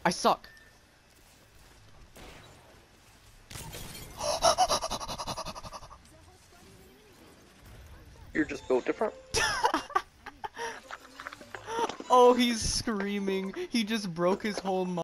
I suck. You're just built different. Oh, he's screaming. He just broke his whole